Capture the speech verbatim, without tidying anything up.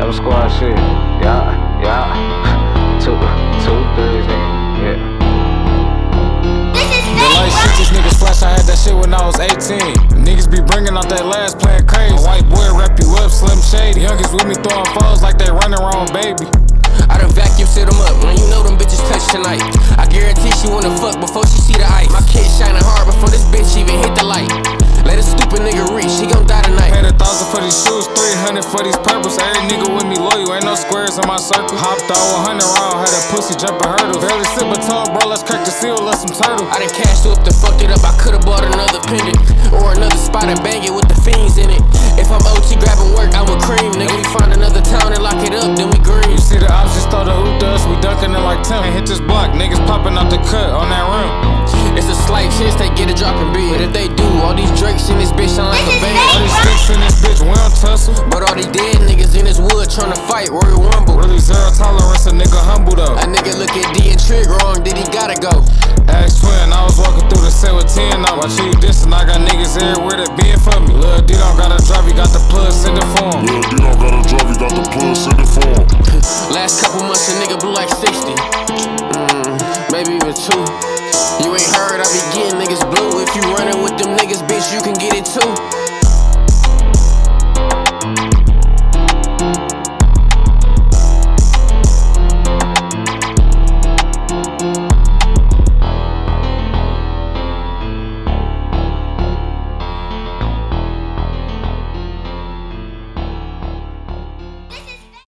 That was squad shit. Yeah, yeah. Two, two, three, yeah. The light shit, these niggas flash, I had that shit when I was eighteen. Niggas be bringing out that last playing crazy. White boy wrap you up, Slim Shady. Youngest with me throwing foes like they running around, baby. I done vacuum set them up, man, you know them bitches touch tonight. I guarantee she wanna fuck before she see the ice. My kid shining hard before this bitch even hit the light. Let a stupid nigga reach, he gon' die tonight. Paid a thousand for these shoes, three hundred for these purples. Every nigga with me loyal, ain't no squares in my circle. Hopped out one hundred round, had a pussy jumping hurdles. Barely sip a told, bro, let's crack the seal, let some turtle. I done cashed up to fucked it up, I could've bought another pendant. Or another spot and bang it with the fiends in it. If I'm O T grabbing work, I'm with cream, nigga. We find another town and lock it up, then we green. You see the ops just throw the hoop to us, we dunking it like Tim. And hit this block, niggas popping out the cut on that rim. It's a slight chance they get a dropping beat. But if they do, all these drakes in this bitch sound like a band. All these sticks in this bitch, we don't tussle. But all these dead niggas in this wood tryna fight, Royal Rumble. Really zero tolerance, a nigga humble though. A nigga look at D and Trig wrong, then he gotta go. Ask Twin, I was walking through the set with ten on. Watch you dissing, I got niggas everywhere that being for me. Lil' D don't gotta drive, he got the plug, send it for him. Lil' D don't gotta drive, he got the plug, send it for him. Last couple months a nigga blew like sixty, mm, maybe even two. You ain't heard, I be getting niggas blue. If you running with them niggas, bitch, you can get it too.